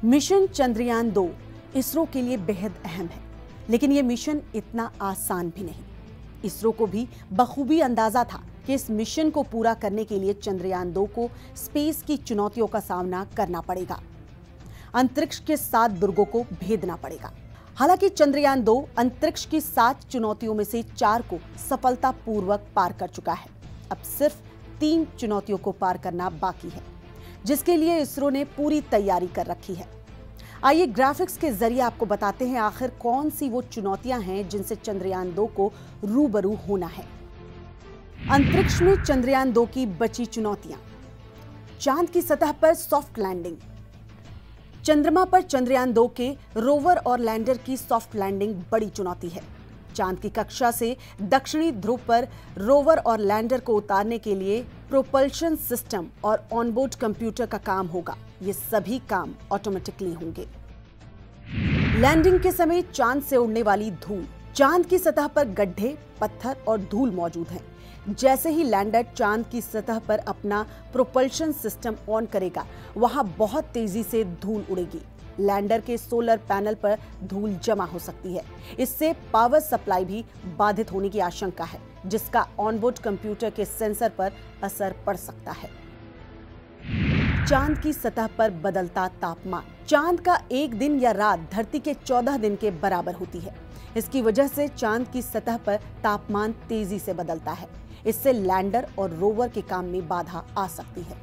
Mission Chandrayaan-2 ISRO के लिए बेहद अहम है, लेकिन यह मिशन इतना आसान भी नहीं। इसरो को भी बखूबी अंदाजा था कि इस मिशन को पूरा करने के लिए चंद्रयान-2 को स्पेस की चुनौतियों का सामना करना पड़ेगा। अंतरिक्ष के 7 दुर्गों को भेदना पड़ेगा। हालांकि चंद्रयान-2 अंतरिक्ष की 7 चुनौतियों में से 4 को सफलतापूर्वक पार कर चुका है। अब सिर्फ 3 चुनौतियों को पार करना बाकी है, जिसके लिए इसरो ने पूरी तैयारी कर रखी है। आइए ग्राफिक्स के जरिए आपको बताते हैं आखिर कौन सी वो चुनौतियां हैं जिनसे चंद्रयान-2 को रूबरू होना है। अंतरिक्ष में चंद्रयान-2 की बची चुनौतियां। चांद की सतह पर सॉफ्ट लैंडिंग। चंद्रमा पर चंद्रयान-2 के रोवर और लैंडर की सॉफ्ट लैंडिंग बड़ी चुनौती है। चांद की कक्षा से दक्षिणी ध्रुव पर रोवर और लैंडर को उतारने के लिए प्रोपल्शन सिस्टम और ऑनबोर्ड कंप्यूटर का काम होगा। ये सभी काम ऑटोमेटिकली होंगे। लैंडिंग के समय चांद से उड़ने वाली धूल। चांद की सतह पर गड्ढे, पत्थर और धूल मौजूद हैं। जैसे ही लैंडर चांद की सतह पर अपना प्रोपल्शन सिस्टम ऑन करेगा, वहां बहुत तेजी से धूल उड़ेगी। लैंडर के सोलर पैनल पर धूल जमा हो सकती है। इससे पावर सप्लाई भी बाधित होने की आशंका है, जिसका ऑनबोर्ड कंप्यूटर के सेंसर पर असर पड़ सकता है। चांद की सतह पर बदलता तापमान। चांद का एक दिन या रात धरती के 14 दिन के बराबर होती है। इसकी वजह से चांद की सतह पर तापमान तेजी से बदलता है। इससे लैंडर और रोवर के काम में बाधा आ सकती है।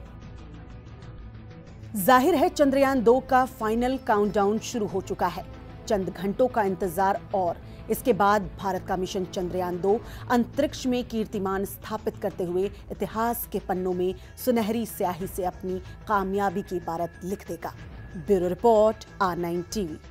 जाहिर है चंद्रयान-2 का फाइनल काउंटडाउन शुरू हो चुका है। चंद घंटों का इंतजार और इसके बाद भारत का मिशन चंद्रयान-2 अंतरिक्ष में कीर्तिमान स्थापित करते हुए इतिहास के पन्नों में सुनहरी स्याही से अपनी कामयाबी की इबारत लिख देगा। Bureau report, R9 TV।